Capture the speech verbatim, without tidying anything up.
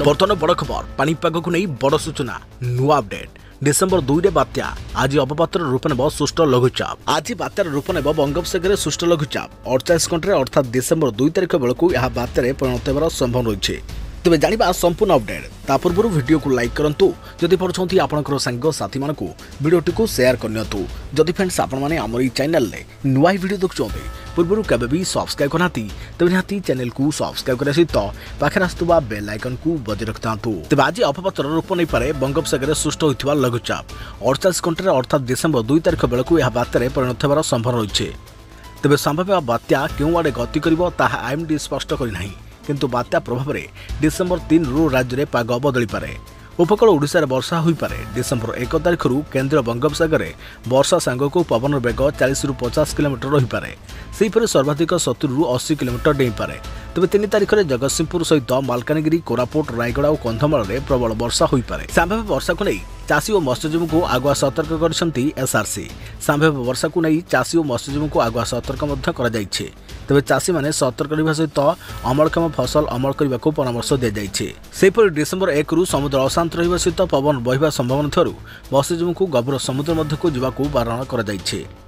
बर्तमान बड़ खबर पानीपाग को नहीं बड़ सूचना नुआ अपडेट डिसेम्बर दुई रे बात्या आज अवपातर रूप नेब सुष्ट लघुचाप आज बात्यार रूप नेब बंगोपसागर सुष्ट लघुचाप अड़चाश घंटे अर्थात डिसेम्बर दुई तारिख बेलू यह बात्यार परिणत होवार संभव रही तेज जाना संपूर्ण अपडेट ता पूर्व वीडियो को लाइक करूँ जदि पढ़ुंट आपंकर सांग साथी मानक वीडियोटी को शेयर करनी जदि फ्रेंड्स आपण मैंने आम ये चैनल नुआ वीडियो देखुं पूर्व केबे भी सब्सक्राइब करना तेज निहाती चैनल को सब्सक्राइब करने सहित पाखे आसुवा बेल आइकन को बजाय रखिता तेज आज अवपातर रूप नहीं पारे बंगोपसागर सृष्ट होता लघुचाप अड़चाश घंटे अर्थात डिसेम्बर दुई तारिख बेलू यह बात्यार परिणत होवार संभव रही तेज संभाव्य बात्या क्यों आड़े गति कर आईएमडी स्पष्ट करना किंतु बात्या प्रभाव में डिसेम्बर तीन रु राज्य में पाग बदली पारे उपकूल ओडिशा रे वर्षा हुई पारे डिसेम्बर एक तारिख रु केन्द्र बंगोपसागर में वर्षा सांग को पवन वेग चालीस रु पचास किलोमीटर रही पारे सेहीपरि सर्वाधिक सत्तर रु अस्सी किलोमीटर डेई पारे तेज तीन तारिख में जगतसिंहपुर सहित मालकानगिरी कोरापुट रायगड़ा और कंधमाल में प्रबल वर्षा हुई पारे संभाव्य वर्षा को नहीं चाषी और मत्स्यजीवी को आगुआ सतर्क कर एसआरसी संभाव्य वर्षा को नहीं चाषी और मत्स्यजीवी को आगुआ सतर्क कर तेज चाषी मैंने सतर्क करने सहित अमलक्षम फसल अमल करने को परामर्श दी जाइए डिसेम्बर एक रु समुद्र अशांत रहा सहित पवन बहिबा संभावना मत्स्यजीवी को गभीर समुद्र मध्य को जावाक बारण कर।